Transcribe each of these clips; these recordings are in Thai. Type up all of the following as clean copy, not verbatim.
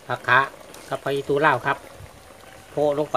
ผักขากับผักอีตูเล่าครับโพะลงไป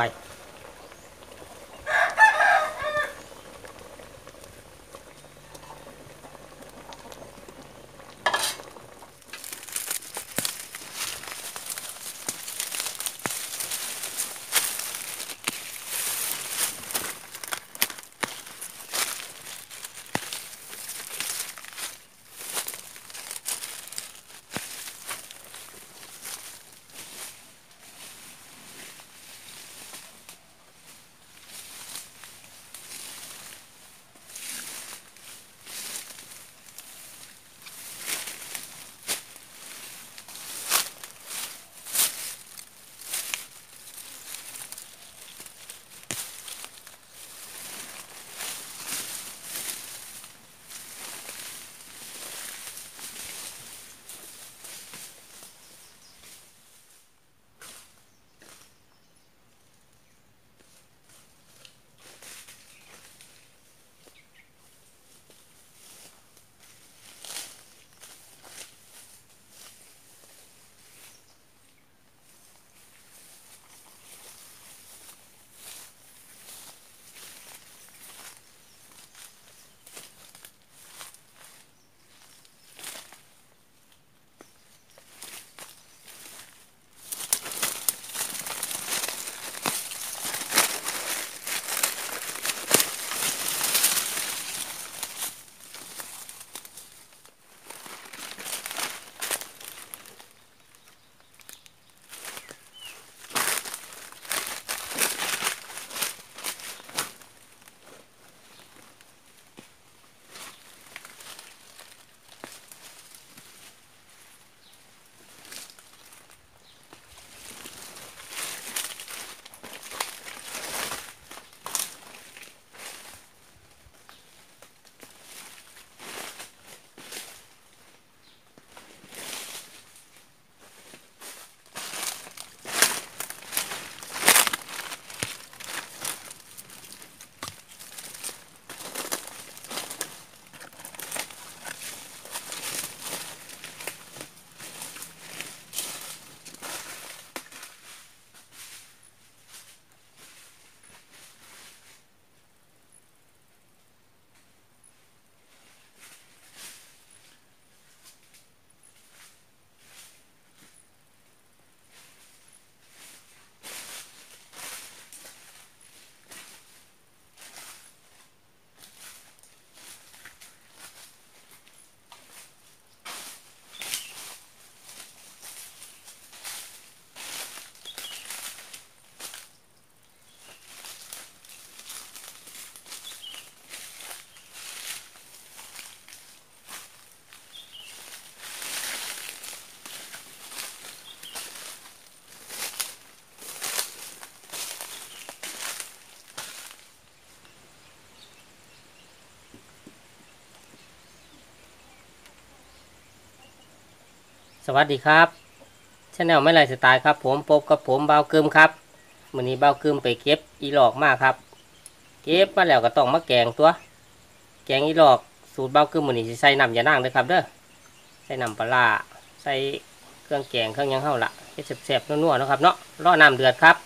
สวัสดีครับชาแนลไม่ไรสไตล์ครับผมพบกับผมเบาเกิมครับวันนี้เบาเกิมไปเก็บอีหลอกมากครับเก็บมาแล้วก็ต้องมาแกงตัวแกงอีหลอกสูตรเบาเกิมวันนี้ใส่น้ำยานางเลยครับเด้อใส่น้ำปลาใส่เครื่องแกงเครื่องยังเข้าละให้แซ่บๆนัวๆนะครับเนาะรอน้ำเดือดครับ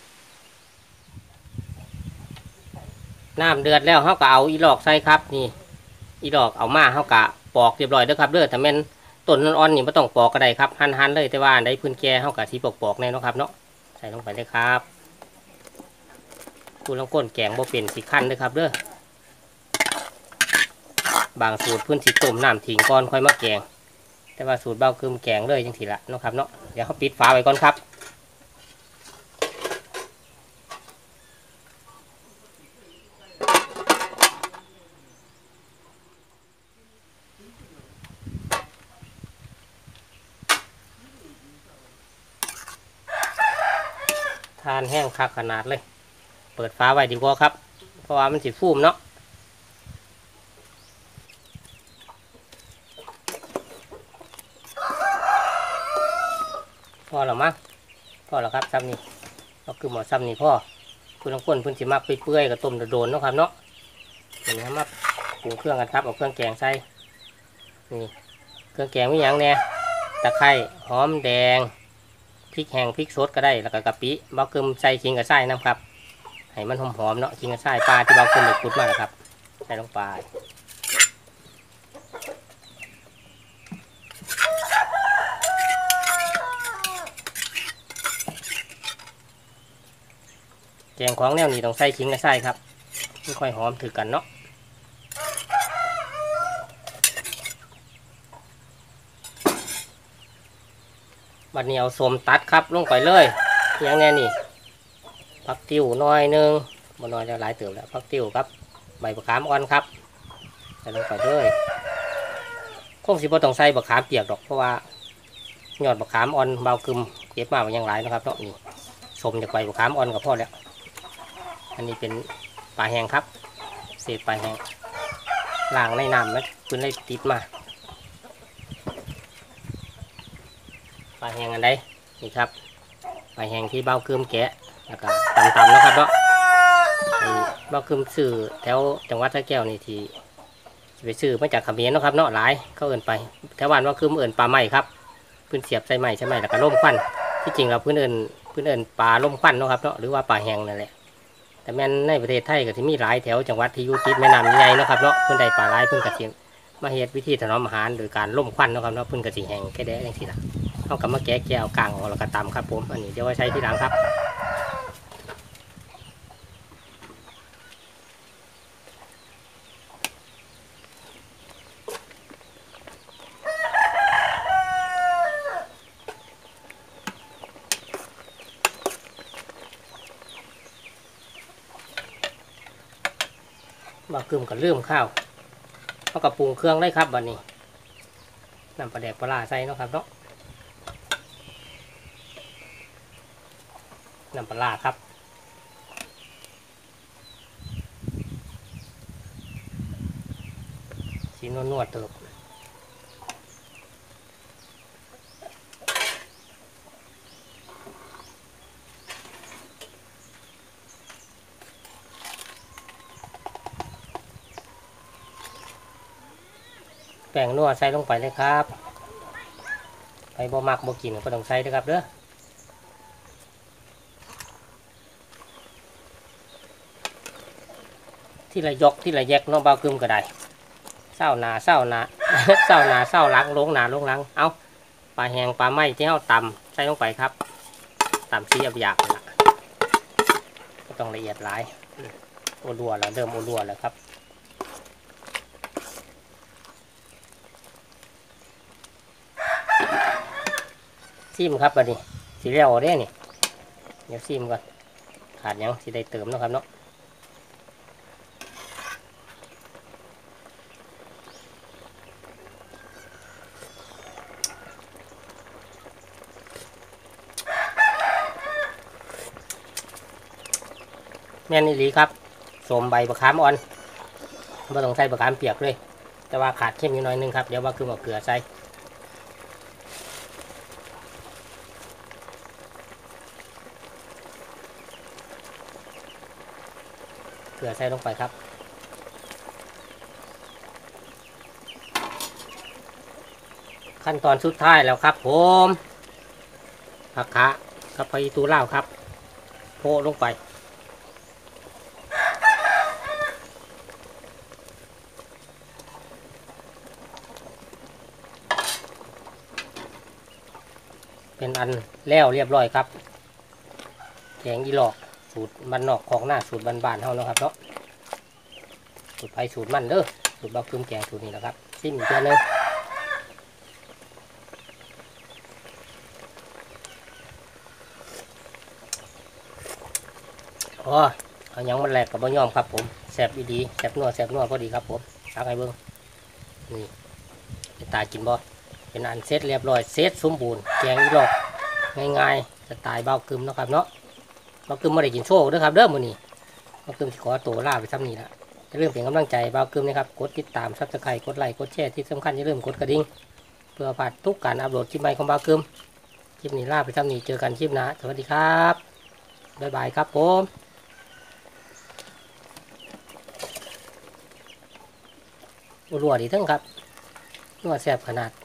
น้ำเดือดแล้วเขาก็เอาอีหลอกใส่ครับนี่อีหลอกเอามาเขากะปอกเรียบร้อยเด้อครับเด้อแต่แม่นต้นอ่อนๆนี่ไม่ต้องปอกก็ได้ครับหั่นๆเลยแต่ว่าได้พื้นแก่เขากะที่ปอกๆแน่เนาะครับเนาะใส่ลงไปเลยครับกูลังก้นแกงบ่เป็นสีขั้นเลยครับเด้อบางสูตรพื้นสีต้มน้ำทิ้งก่อนค่อยมาแกงแต่ว่าสูตรเบาคือแกงเลยจังทีละเนาะครับเนาะเดี๋ยวเขาปิดฝาไว้ก่อนครับทานแห้งคักขนาดเลยเปิดฝาไว้ดีกว่าครับเพราะว่ามันสีฟูมเนาะพอแล้วมั้งพอแล้วครับซ้ำนี่ก็คือหมอซ้ำนี่พ่อคุณต้องก้นพื้นสีมักเปื่อยกับต้มโดนๆเนาะครับเนาะอย่างนี้มาปรุงเครื่องกันครับเอาเครื่องแกงใส่นี่เครื่องแกงมีอย่างแน่ตะไคร้หอมแดงพพริกแห้งพริกสดก็ได้แล้วก็กะปิเบาเกลือใส่ขิงกับไส้น้ำครับให้มันหอมๆเนาะขิงกับไส้ปลาที่เบาเกลือขุดมาแล้วครับใส่ลงไปแกงของแนวนี้ต้องใส่ขิงกับไส้ครับไม่ค่อยหอมถือกันเนาะบัดนี้เอาส้มตัดครับลงไปเลยอย่างแน่นี่ผักติ้วน้อยนึงบ่น้อยแล้วหลายเติบแล้วผักติ้วครับใบมะขามอ่อนครับใส่ลงไปเลยคงสิบ่ต้องใส่มะขามเปียกดอกเพราะว่ายอดมะขามอ่อนเบากึมเก็บมามันยังหลายนะครับเนาะนี่ส้มจากใบมะขามอ่อนก็พอแล้วอันนี้เป็นปลาแห้งครับเศษปลาแห้งล้างในน้ำมันเพิ่นเลยติดมาปลาแห้งอันใดนี่ครับปลาแห้งที่เบาเกลือแกะแล้วก็ตำๆนะครับเนาะเบาเกลือซื้อแถวจังหวัดสระแก้วนี่ที่ไปซื้อมาจากเขมรนะครับเนาะหลายเขาเอิ้นไปแถวบ้านเบาเกลือเอิ้นปลาไหมครับเพิ่นเสียบใส่ไหมใช่ไหมแล้วก็ล่มควันที่จริงเราเพิ่นเอิ้นปลาล่มควันเนาะครับเนาะหรือว่าปลาแห้งนั่นแหละแต่แม่นในประเทศไทยก็ที่มีหลายแถวจังหวัดที่อยู่ติดแม่น้ำใหญ่ๆนะครับเนาะเพิ่นได้ปลาหลายเพิ่นก็สิมาเฮ็ดวิธีถนอมอาหารโดยการล่มควันนะครับเนาะเพิ่นก็สิแห้งแค่แดะจังซี่ล่ะเอากลับมาแกะแก้วกลางแล้วก็ตำครับผมอันนี้เดี๋ยวไว้ใช้ที่หลังครับบากึมก็เริ่มข้าวเอากระปรุงเครื่องได้ครับบัดนี้นำปลาแดกปลาใส่เนาะครับเนาะนำปลาครับสีนวดๆเติบแป้งนัวใส่ลงไปเลยครับไปบ่มักบ่กินก็ต้องใส่ด้วยครับเด้อที่ละยกที่ละแยกน้องเบากึมก็ได้เศร้าหนาเศร้าหนา เศร้าหนาเศร้าหลังลงหนาลงหลังเอาปลาแห้งปลาไหมที่เราตำใส่ลงไปครับตำซีหยาบๆนะก็ต้องละเอียดหลายโอรัวแล้วเริ่มโอรัวแล้วครับซิมครับบัดนี้สีเหลืองได้นี่เดี๋ยวซิมก่อนขาดยังสีได้เติมนะครับเนาะแม่นอี่ลีครับสมใบมะขามอ่อนไม่ต้องใส่มะขามเปียกเลยแต่ว่าขาดเข้มนิดหน่อยนึงครับเดี๋ยวว่าคือเอาเกลือใส่เกลือใส่ลงไปครับขั้นตอนสุดท้ายแล้วครับผมผักคะกับผักอีตูล่าวครับโปะลงไปเป็นอันแล้วเรียบร้อยครับแกงอีหลอกสูตรบ้านนอกของหน้าสูตรบ้านๆเท่านะครับเนาะสูตรไผ่สูตรมันเด้อสูตรเบาคืมแกงสูตรนี้นะครับซิมอีกตัวนึงอ๋อเอายังมันแหลกกับบ่ยอมครับผมแซ่บดีแซ่บนัวพอดีครับผมตักให้เบิ้งนี่เป็นตากินบ่เป็นอันเสร็จเรียบร้อยเสร็จสมบูรณ์แกงอีหลอกง่ายๆสไตล์เบากึมนะครับเนาะเบากึมไม่ได้กินโชว์ด้วยครับเด้อมื้อนี้เบากึมขอตัวลาไปซ้ำนี้ละอย่าลืมเป็นกำลังใจเบากึมนะครับกดติดตามซับสไครต์กดไลค์กดแชร์ที่สำคัญอย่าลืมกดกระดิ่งเพื่อพลาดทุกการอัปโหลดคลิปใหม่ของเบากึมคลิปนี้ลาไปซ้ำนี้เจอกันคลิปหน้าสวัสดีครับบ๊ายบายครับผมรัวดีทั้งครับนัวแซ่บขนาด